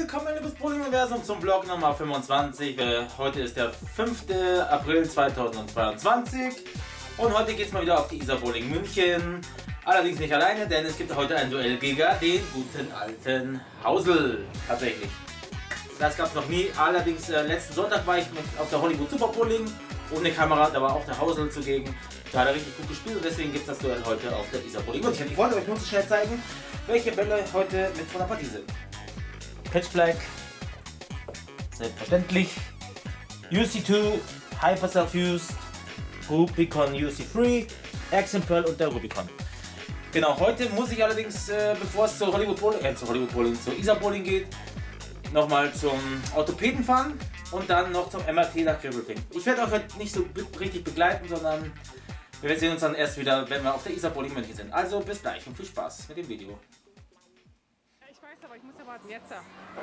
willkommen liebes Bowling-Universum zum Vlog Nummer 25. Heute ist der 5. April 2022 und heute geht es mal wieder auf die Isar Bowling München. Allerdings nicht alleine, denn es gibt heute ein Duell gegen den guten alten Hausl. Tatsächlich. Das gab es noch nie. Allerdings letzten Sonntag war ich auf der Hollywood Super Bowling ohne Kamera. Da war auch der Hausl zugegen. Da hat er richtig gut gespielt und deswegen gibt es das Duell heute auf der Isar Bowling München. Ich wollte euch nur so schnell zeigen, welche Bälle heute mit von der Partie sind. Pitch Black, selbstverständlich, UC2, Hyper Self-Used, Rubicon UC3, Action Pearl und der Rubicon. Genau, heute muss ich allerdings, bevor es zur Hollywood Bowling, zur Isar Bowling geht, nochmal zum Orthopäden fahren und dann noch zum MRT nach Kribbelfing. Ich werde euch heute nicht so richtig begleiten, sondern wir sehen uns dann erst wieder, wenn wir auf der Isar Bowling München sind. Also bis gleich und viel Spaß mit dem Video. Ich weiß, aber ich muss ja warten. Jetzt.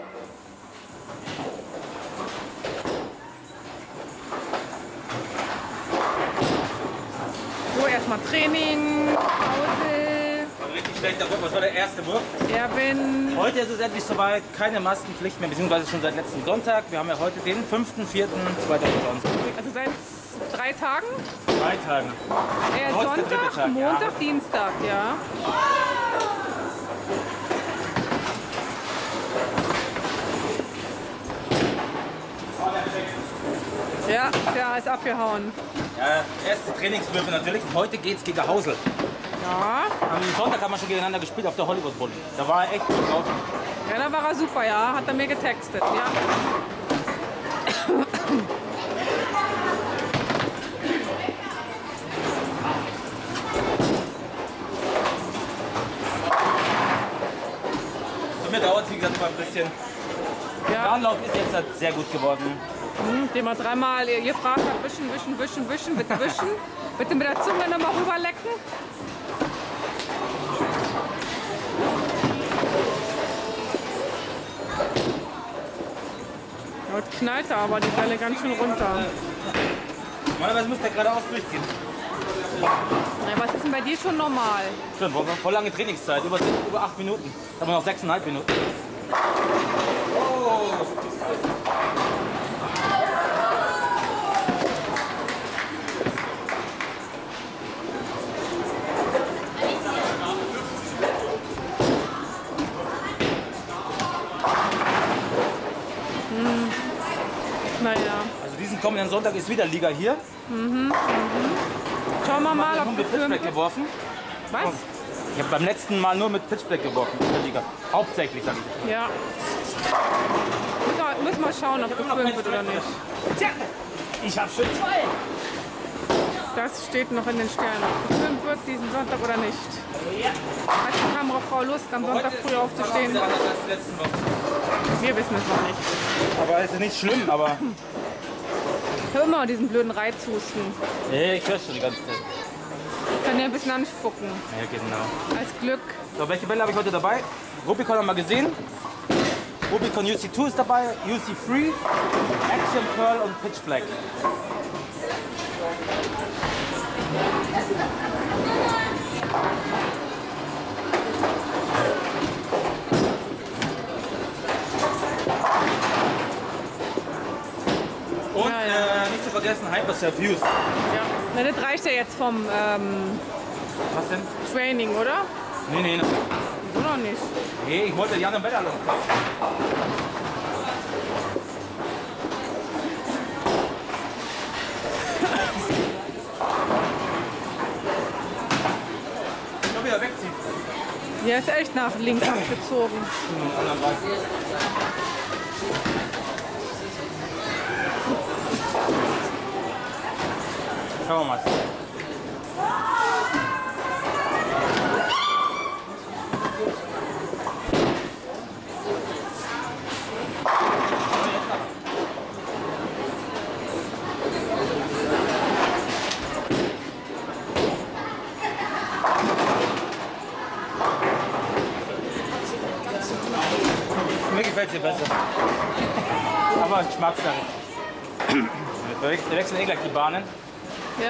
So, erstmal Training, Pause. Richtig schlechter Wurf, was war der erste Wurf? Erwin. Heute ist es endlich soweit, keine Maskenpflicht mehr, beziehungsweise schon seit letzten Sonntag. Wir haben ja heute den 5.4.2020. Also seit 3 Tagen? 3 Tagen. Sonntag, Tag, Montag, ja. Dienstag, ja. Ja, der ist abgehauen. Ja, erste Trainingswürfe natürlich. Heute geht's gegen Hausl. Ja. Am Sonntag haben wir schon gegeneinander gespielt auf der Hollywood Bowling. Da war er echt gut drauf. Ja, da war er super, ja. Hat er mir getextet, ja. So, mir dauert es wie gesagt mal ein bisschen. Der Ja, Anlauf ist jetzt halt sehr gut geworden. den wir dreimal gefragt hat, wischen, bitte wischen. Bitte mit der Zunge nochmal rüberlecken. Heute knallt er aber die Bälle ganz schön runter. Normalerweise müsste er geradeaus durchgehen. Ja, was ist denn bei dir schon normal? Stimmt, voll lange Trainingszeit, über 8 Minuten. Da haben wir noch 6,5 Minuten. Oh. Naja, Also diesen kommenden Sonntag ist wieder Liga hier. schauen wir mal, Ich habe ob nur wir mit Pitchblack geworfen. Was? Ich habe beim letzten Mal nur mit Pitchblack geworfen in der Liga. Hauptsächlich, sage ich. Ja. Müssen wir schauen, ob gefilmt wird oder nicht. Tja, ich habe schon 2. Das steht noch in den Sternen. Ob gefilmt wird diesen Sonntag oder nicht. Ja. Hat die Kamerafrau Lust, am Sonntag früh aufzustehen? Wieder anders als letzten Woche. Wir wissen es noch nicht. Aber es ist nicht schlimm, aber. Ich habe immer diesen blöden Reizhusten. Nee, ich höre schon die ganze Zeit. Ich kann ja ein bisschen anspucken. Ja, genau. Als Glück. So, welche Bälle habe ich heute dabei? Rubicon haben wir gesehen. Rubicon UC2 ist dabei, UC3, Action Pearl und Pitch Black. Und Ja. nicht zu vergessen Hyper Self-Used. Ja. Na, das reicht ja jetzt vom Was denn? Training, oder? Nee. So noch nicht. Nee, ich wollte Jan und Bella noch zeigen. Ich glaube, er wegzieht. Der ist echt nach links abgezogen. Schauen wir mal. Mir gefällt es hier besser. Aber Geschmackssache. Wir wechseln eh gleich die Bahnen. Ja.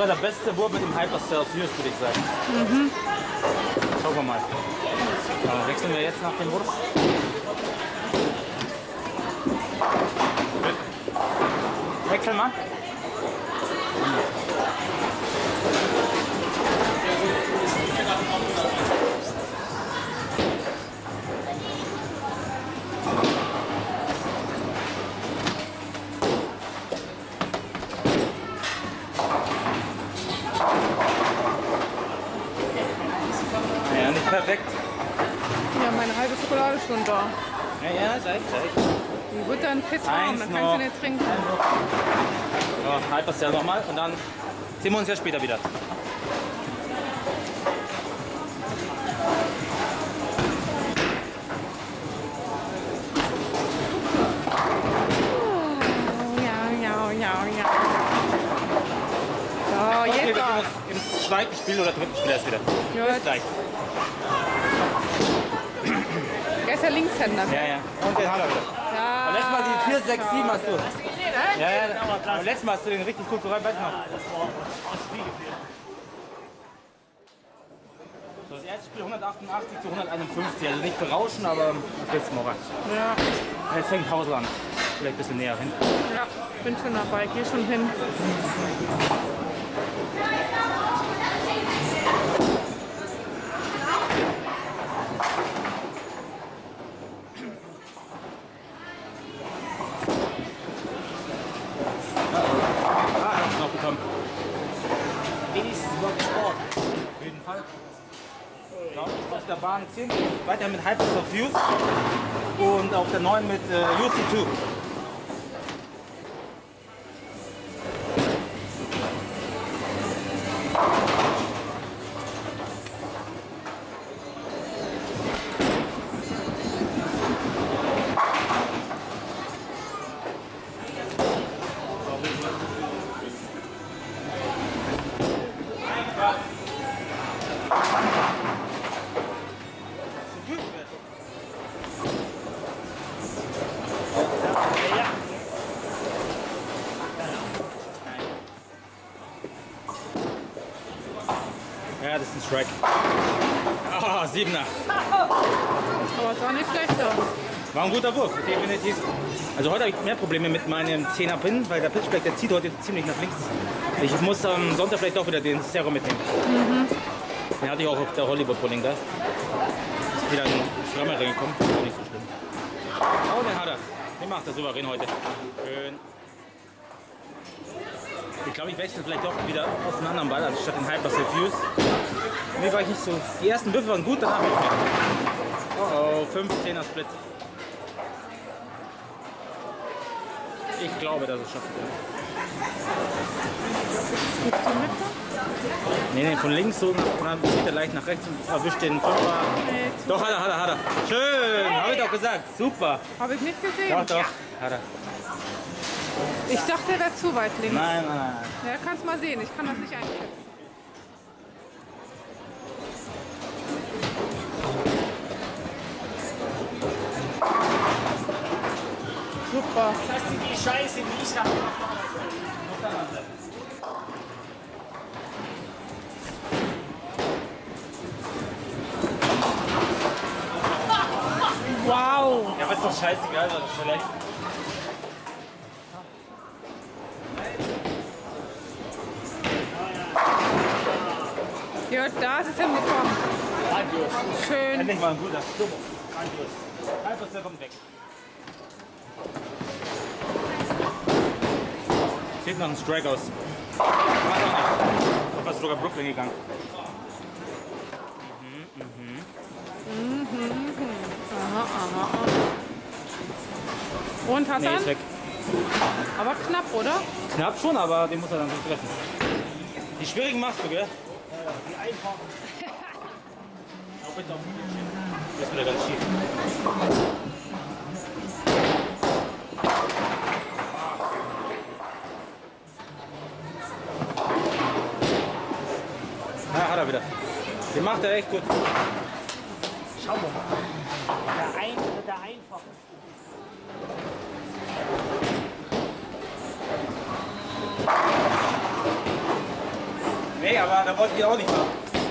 war der beste Wurf mit dem Hypercell Fuse, würde ich sagen. Schauen wir mal. Dann wechseln wir jetzt nach dem Wurf. Wechseln mal. Ja, nicht perfekt. Ja, meine halbe Schokolade ist schon da. Ja, zeig. Die wird dann fest warm, dann kannst du nicht trinken. So, halt das ja nochmal und dann sehen wir uns ja später wieder. Ja. So, Okay, wir jetzt sehen uns im zweiten Spiel oder dritten Spiel erst wieder. Ja. Bis gleich. Er ist ja Linkshänder. Ja. Und den hat er wieder. Ja. Und letztes Mal die 4, 6, 7 hast du. Ja. Und letztes Mal hast du den richtig gut geräumt, weißt du noch? So, das erste Spiel 188 zu 151, also nicht berauschen, aber jetzt morgen. Ja. Jetzt fängt Hausel an. Vielleicht ein bisschen näher hin. Ja, bin schon dabei, geh schon hin. Noch bekommen. Wenigstens überhaupt Sport. Auf jeden Fall. Auf der Bahn 10, weiter mit Hypersoft Fuse und auf der 9 mit UC2. Ja, das ist ein Strike. Ah, 7er. Aber es war nicht schlecht aus. War ein guter Wurf, definitiv. Also heute habe ich mehr Probleme mit meinem 10er Pin, weil der Pitchback, der zieht heute ziemlich nach links. Ich muss am Sonntag vielleicht doch wieder den Zero mitnehmen. Den hatte ich auch auf der Hollywood Bowling da. Ist wieder ein Schrammer reingekommen, ist auch nicht so schlimm. Oh, den hat er. Den macht er souverän heute. Schön. Ich glaube, ich wechsle vielleicht doch wieder auf einen anderen Ball, anstatt den Hypercell Fuse. Mir war ich nicht so. Die ersten Würfe waren gut, danach nicht mehr. Oh, 15er Split. Ich glaube, dass es schaffen wird. Gibst du mit? Nee, von links so, dann geht er leicht nach rechts und erwischt den Fünfer. Doch, hat er. Schön, habe ich doch gesagt. Super. Habe ich nicht gesehen. Doch, hat er. Ich dachte, er wäre zu weit links. Nein. Ja, kannst mal sehen, ich kann das nicht einschätzen. Super. Das heißt, die Scheiße, die ich habe. Wow. Ja, aber ist doch scheißegal, das ist vielleicht. Ja, da ist es hingekommen. Schön. Endlich mal ein guter. Super. Hypercell kommt weg. Sieht noch ein Strike aus. War doch nicht. Auf was sogar Brooklyn gegangen. Aha. Und hat Nee, er? ist weg. Aber knapp, oder? Knapp schon, aber den muss er dann nicht treffen. Die schwierigen machst du, gell? Die einfach. Auch bitte auf den Das ist wieder ganz schief. Ja, hat er wieder. Den macht er echt gut. Schauen wir mal. Der einfach. aber da wollte ich auch nicht haben.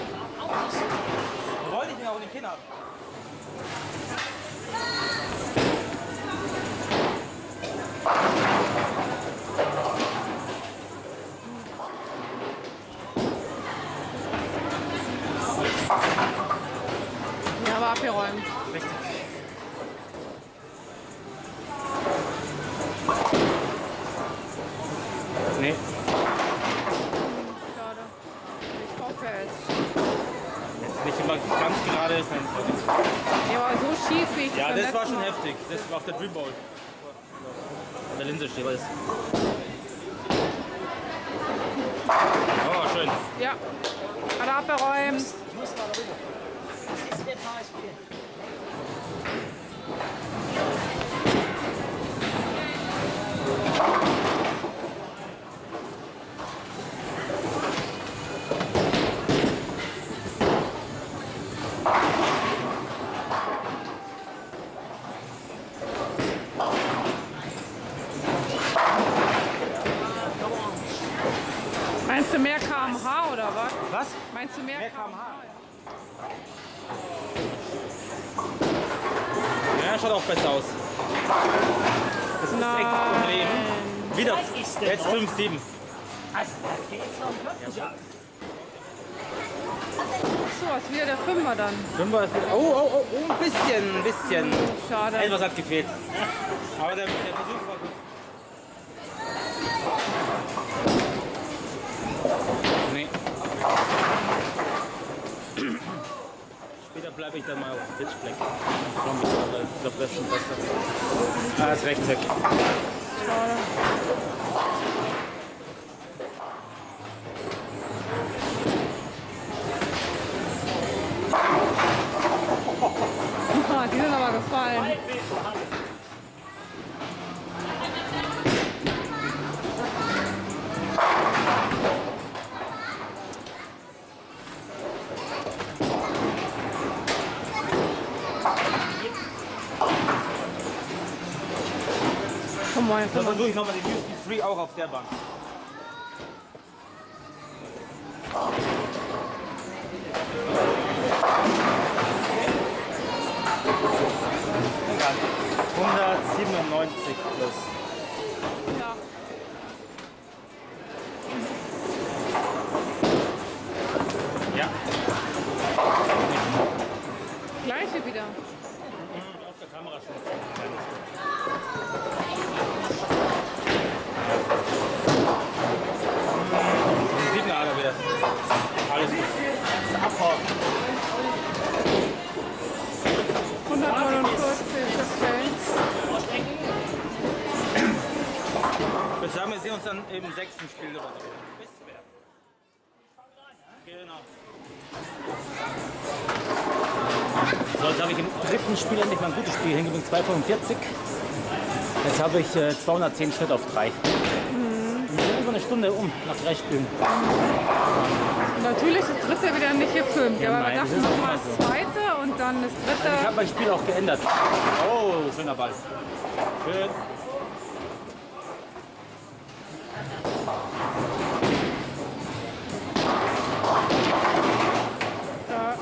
Da wollte ich mir auch nicht hinhaben. Ja, aber abgeräumt. Richtig. Nee. Schade. Ich hoffe es. Wenn es nicht immer ganz gerade ist, dann ist es. Ja, aber so schief wie ich Ja, beim das war letzten schon Mal. heftig. Das war auf der Dream Bowl. An der Linse steht was. Oh, schön. Ja. Alle abgeräumt. Ich muss mal rüber. Das ist der Fahrspiel. Meinst du mehr km/h oder was? Was? Meinst du mehr km/h? Ja, schaut auch besser aus. Das ist echt das Problem. Wieder, Was ist denn jetzt noch? 5,7. Also, da geht's noch wirklich ab. So, ist wieder der Fünfer dann. 5er ist oh, ein bisschen. Schade. Etwas hat gefehlt. Aber der Versuch war gut. Nee. Später bleibe ich dann mal auf dem Pitchblack. Ich glaube, das ist schon besser. Ah, ist rechts weg. Schade. Die sind aber gefallen. Komm mal, Dann komm mal. versuche ich nochmal den USP 3 auch auf der Bank. Egal. 197 plus. Ja. Ja. Gleiche wieder. Auf der Kamera schon. Die sieht man aber wieder. Alles gut. 149 gestellt. Ich würde sagen, wir sehen uns dann im 6. Spiel oder so. Genau. So, jetzt habe ich im 3. Spiel endlich mal ein gutes Spiel hingebracht, 2,45. Jetzt habe ich 210 Schritt auf 3. Über eine Stunde nach 3 Spielen. Und natürlich das dritte wieder nicht gefilmt. Ja, Ja, aber nein, wir das dachten ist nochmal immer das zweite und dann das Ich dritte. habe mein Spiel auch geändert. Oh, schöner Ball. Schön. Ja.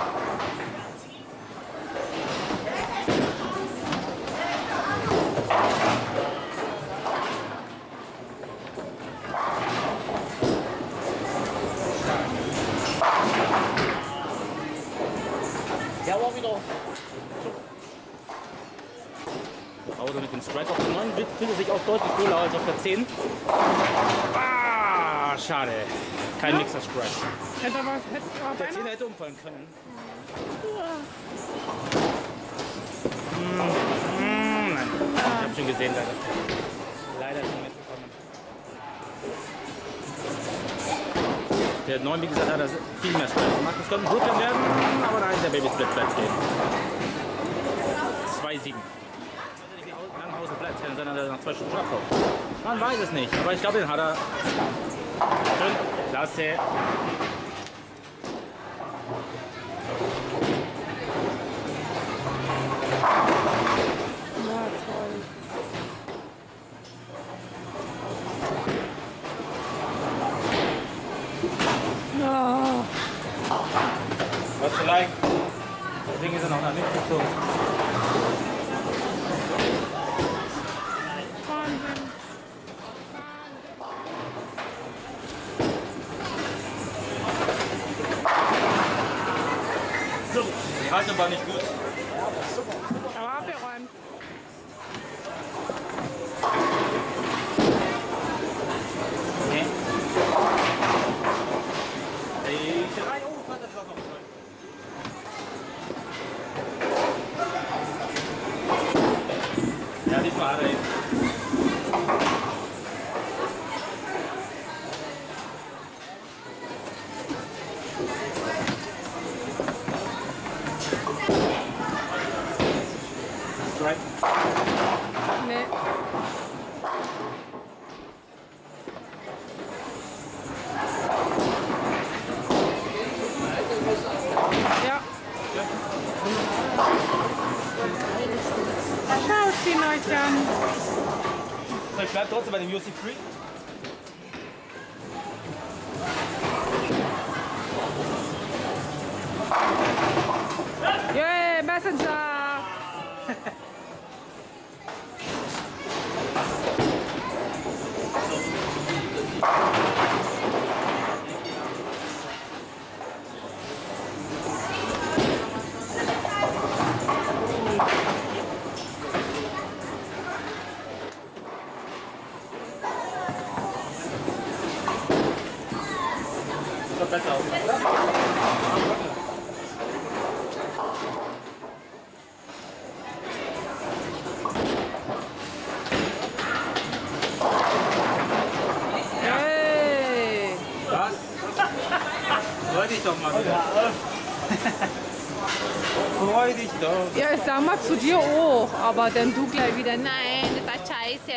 Der war wieder. Auto mit dem Strike auf der 9 fühlt er sich auch deutlich wohler als auf der 10. Ah, schade. Kein Mixer Strike. Hätte aber Der 10 beinahe. hätte umfallen können. Nein, ich habe schon gesehen leider. Leider schon mitbekommen. Der 9, wie gesagt, hat das viel mehr Strike gemacht. Das könnte ein Brooklyn werden, aber da ist der Baby Split Platz gehen. 2,7. Langhausen bleibt, kann sein, dass er nach 2 Stunden abhaut. Man weiß es nicht, aber ich glaube, den hat er. Schön, klasse. Ja, toll. Ja, Strike. Deswegen ist er noch nicht gezogen. Wahnsinn. So, die Haltung war nicht gut. Aber abgeräumt. Okay. Die 3 kann das auch noch sein. Ja, diesmal hat er ihn. Strike. Nee. Ja. Schaut sie euch an. So, ich bleib trotzdem bei dem UC Free. Yay, Messenger! Sieht doch besser aus. Hey! Was? Freu dich doch mal wieder. Freu dich doch. Ja, ich sag mal zu dir auch, aber dann du gleich wieder, nein, das war scheiße.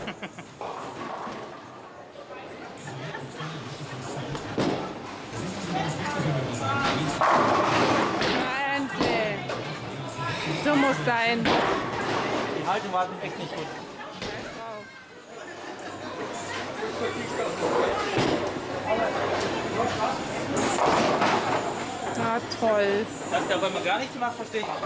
Na, endlich. So muss sein. Die Haltung war echt nicht gut. Na toll. Dass der Römer gar nichts macht, verstehe ich nicht.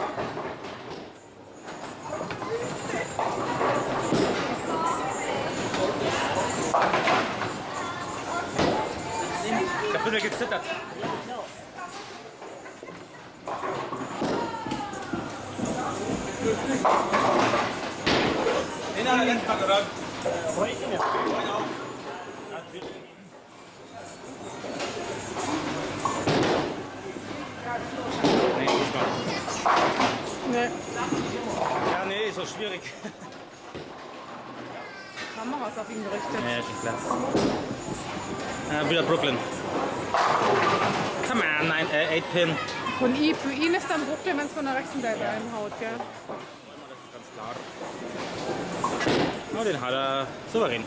Ich hab ein bisschen gezittert. Den hat er letztes Mal geräumt. Heute nicht. Nee, diesmal. Ne, Ja, nee, ist so schwierig. Kameras auf ihn gerichtet. Ja, schon klar. Wieder Brooklyn. Come on, 8-Pin. Für ihn ist dann Brooklyn, wenn es von der rechten Seite einhaut, gell? Ganz klar. Oh, den hat er souverän.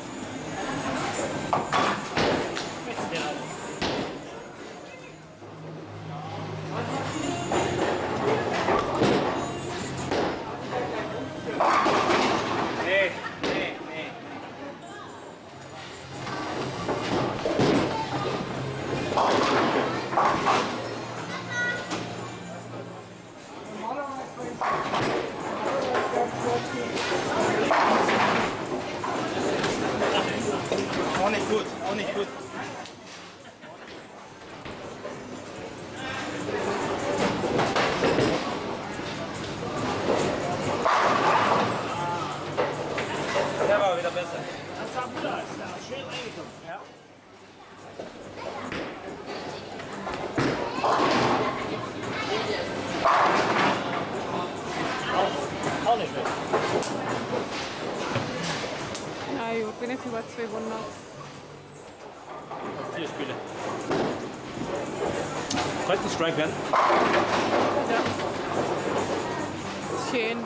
Nee, nee, nee. Auch nicht gut, auch nicht gut. Der war wieder besser. Das sah gut aus. Da ist schön reingekommen. Ja. Auch nicht schlecht. Na gut, bin jetzt über 200. 4 Spiele. Sollte ein Strike werden? Ja. Schön.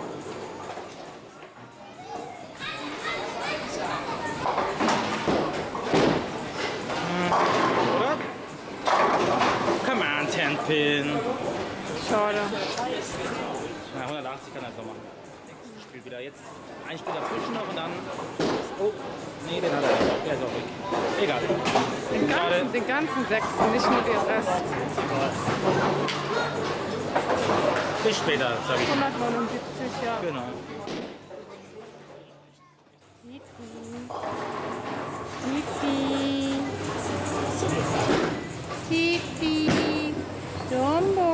Oder? Come on, 10-Pin. Schade. Na, 180 kann er einfach machen. Spielt wieder jetzt ein Spiel dazwischen noch und dann. Oh, nee, den hat er nicht. Der ist auch weg. Egal. Den ganzen Sechsten, nicht nur den Rest. Bis später, sag ich. 179, ja. Genau. Tipi. Tipi. Jumbo.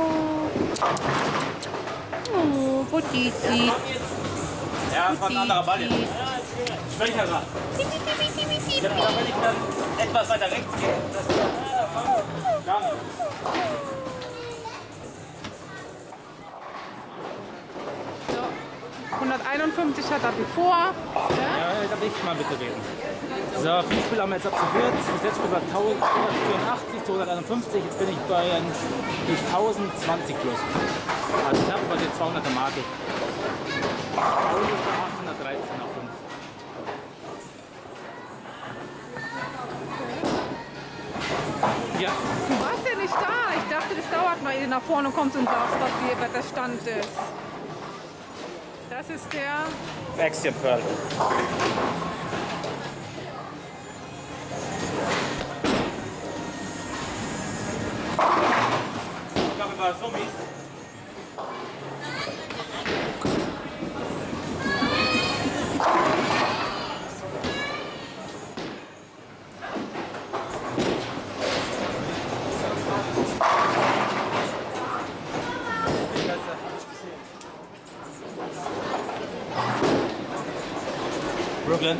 Oh, Potiti. Ja, das war ein anderer Ball jetzt. Schwächerer. Ich hab gedacht, wenn ich dann etwas weiter rechts gehe, das gar nicht. So. 151 hat er bevor. Ja, da will ich mal bitte reden. So, 5 Spiele haben wir jetzt absolviert. Das letzte Spiel war 184 zu 151. Jetzt bin ich bei 1020 plus. Also knapp über die 200er Marke. 813 auf 5. Ja. Du warst ja nicht da. Ich dachte, das dauert mal, ehe du nach vorne kommst und sagst, was der Stand ist. Das ist der Axiom Pearl. Ich glaube, war so mies. Brooklyn.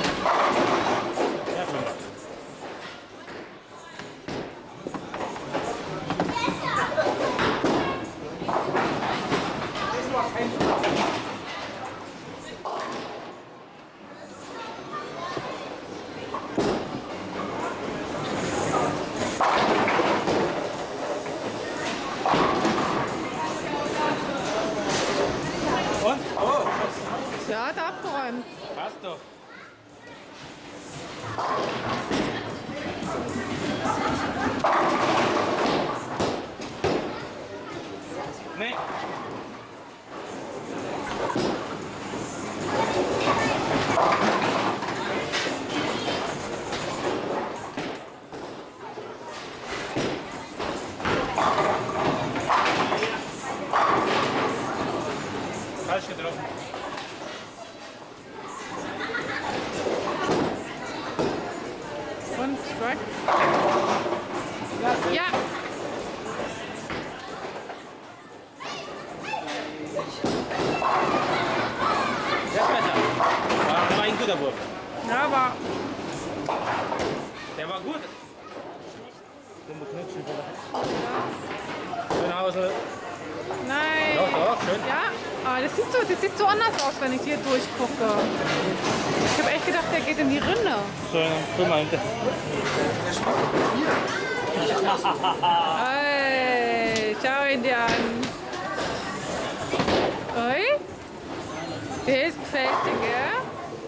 Ja, schon. Und? Oh! Ja, hat abgeräumt. Passt doch. Nee. Falsch getroffen. Und Strike. Ja. Der ist besser. War ein guter Wurf. Ja, aber Der war gut. Schön Hause. nein. Doch, schön. Ja, aber das sieht so anders aus, wenn ich hier durchgucke. Ich habe echt gedacht, der geht in die Rinne. Schön, guck mal hinter. Ey, schau ihn dir an. Oi? Der ist gefällt dir, gell?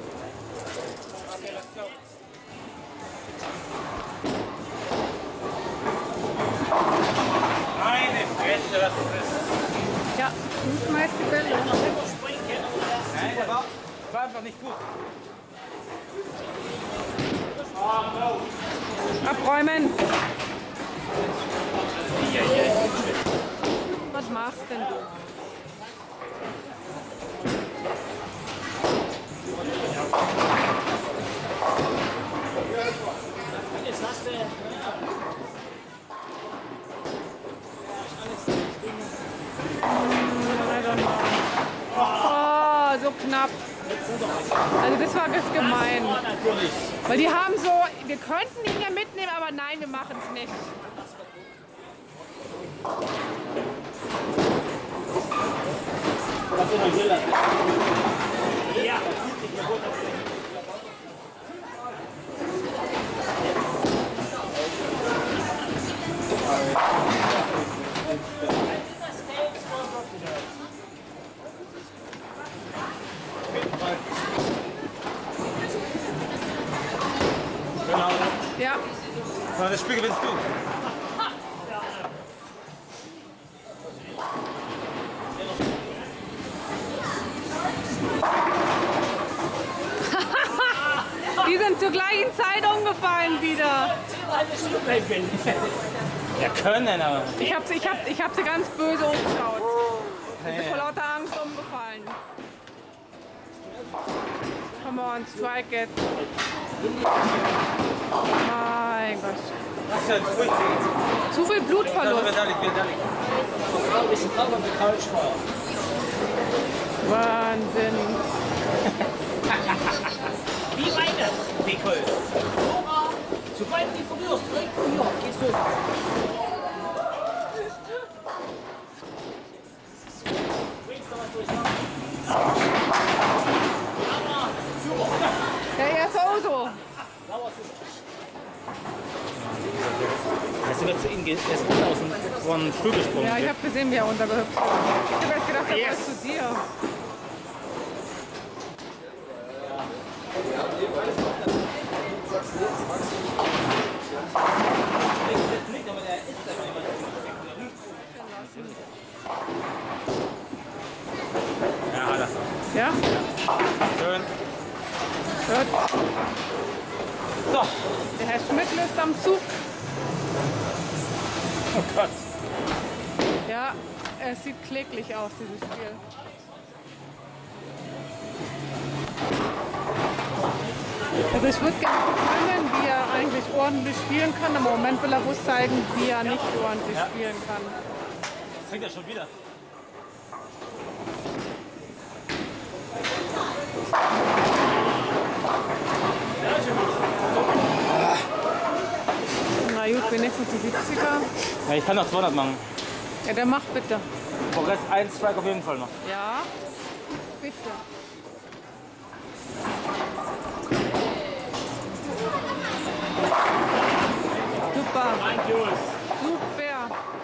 Meine Fresse, was ist das? Ja, nicht mal jetzt die Bälle. Nein, der war einfach nicht gut. Abräumen. Was machst denn du? Jetzt hast du. I don't know. Oh, so knapp. Also das war ganz gemein. Natürlich. Weil die haben so, wir könnten ihn ja mitnehmen, aber nein, wir machen es nicht. Ja. Genau. Ja. So, das Spiel gewinnst du. Die sind zur gleichen Zeit umgefallen wieder. Eine Stunde bin. Ja, können, aber. Ich hab sie ganz böse umgeschaut. Ich bin vor lauter Angst umgefallen. Come on, strike it. Mein Gott. Was für ein Furcht. Zu viel Blutverlust. Ein bisschen drauf auf die Couch war. Wahnsinn. Wie meine? Nicole. Sobald du die berührst, direkt hier, geht's hoch. Ja, er ist auch so. Hast du gerade zu ihm aus dem Stuhl gesprungen? Ja, ich habe gesehen, wie er runtergehüpft ist. Ich habe jetzt gedacht, er gehört zu dir. Ja, hat er. Ja? Schön. Gut. So. Der Herr Schmidt löst am Zug. Oh Gott. Ja, es sieht kläglich aus, dieses Spiel. Also ich würde gerne filmen, wie er eigentlich ordentlich spielen kann. Im Moment will er bloß zeigen, wie er nicht ordentlich spielen kann. Das fängt ja schon wieder. Na gut, wenigstens die 70er. Ja, ich kann noch 200 machen. Ja, der macht bitte. Progress 1 Strike auf jeden Fall noch. Ja, bitte. Super. Super.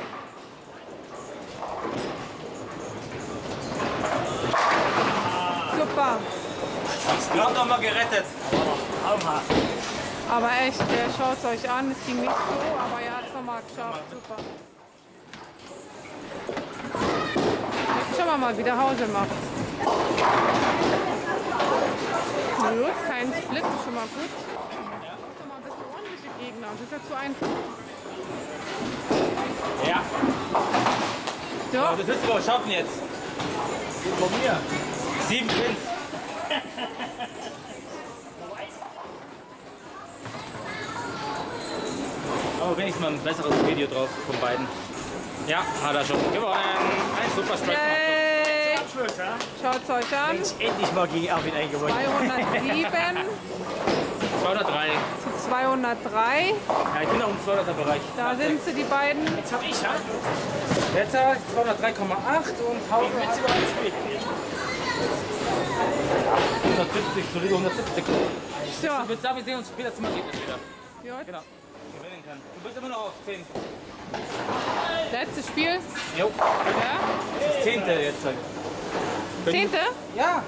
Super. Hab's gerade noch mal gerettet. Aber echt, schaut es euch an. Es ging nicht so, aber er hat es nochmal geschafft. Super. Jetzt schauen wir mal, wie der Hause macht. Gut, kein Split, ist schon mal gut. Das ist mal ein bisschen ordentliche Gegner. Das ist ja zu einfach. Ja. So, Aber das wirst du aber schaffen jetzt. Von mir. 7 Pins. Aber wenigstens mal ein besseres Video drauf von beiden. Ja, hat er schon gewonnen. Ein super Strike. yay! Abschluss, ja? Schaut es euch an. Endlich mal gegen Erwin eingewonnen. 207 203. zu 203. Ja, ich bin auch im 200er Bereich. Da sind sie, die beiden. Jetzt hab ich, ja? Jetzt 203,8 und Hausen Wenn sie überhaupt spielt. 170, solide 170. So, Ich würde sagen, wir sehen uns später zum Ergebnis wieder. gut. Genau. Gewinnen kann. Du bist immer noch auf 10. Letztes Spiel. Jo. Ja. Das 10. jetzt. 10. Ja.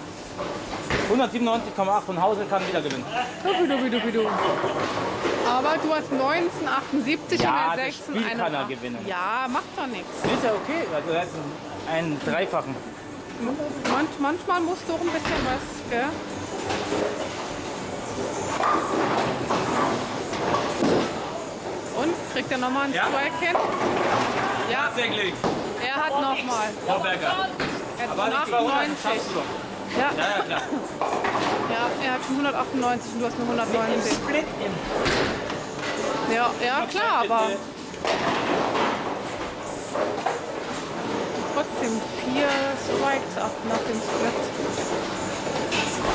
197,8 und Hausel kann wieder gewinnen. Dubidu. Aber du hast 1978 Ja, und das er 16. Spiel kann er 81. gewinnen. Ja, macht doch nichts. Ist ja okay. Also er hat einen Dreifachen. Manchmal musst du auch ein bisschen was, gell? Und? Kriegt er nochmal einen Ja. Strike hin? Ja, Tatsächlich. er hat nochmal. Vorberger. Er hat Aber nicht bei 100 98. schaffst du doch. Ja, Ja, ja, klar. ja, er hat 198 und du hast nur 190. Split im. Ja, klar, aber trotzdem 4 Strikes ab nach dem Split.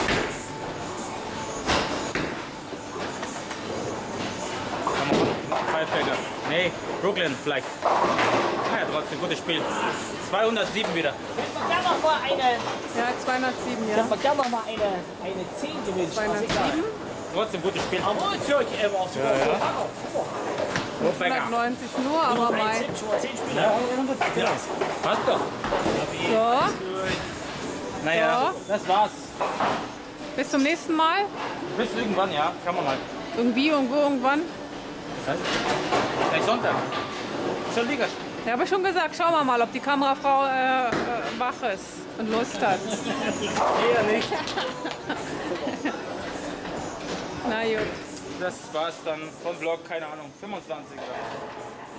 Fiveberger. Nee, Brooklyn vielleicht. Naja, trotzdem, gutes Spiel. 207 wieder. Gerne noch mal eine, Ja, 207, ja. gerne noch mal eine 10 gewünscht. 207, Trotzdem, gutes Spiel. Aber Zürich, auch super. Brooklyn. 190 nur, aber mein. Schon mal 10 Spieler. Ja, passt doch. So, Naja, das war's. bis zum nächsten Mal. Bis irgendwann, ja. Kann man mal. Irgendwie, irgendwo, irgendwann. Gleich Sonntag. Zur Liga. Ja, habe ich schon gesagt. Schauen wir mal, ob die Kamerafrau wach ist und Lust hat. Eher nicht. Na gut. Das war's dann vom Vlog, keine Ahnung, 25 oder